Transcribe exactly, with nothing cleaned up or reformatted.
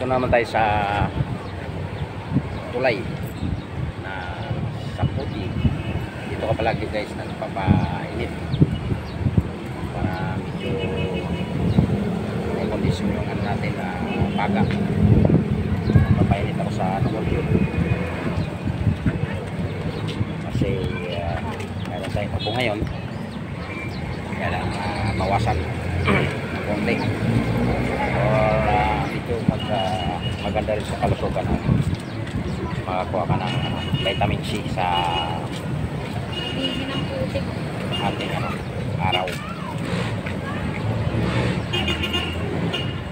Dito naman tayo sa tulay na sa puti. Dito ka palagi guys na napapainit para medyo may kondisyon yung ano natin na paga. Napapainit ako sa ano yun kasi uh, meron tayong upo ngayon kaya lang uh, mawasan ng konti or uh, dito mag, uh, maganda rin sa kalusugan uh, makakuha ka ng uh, vitamin C sa ating ano, araw.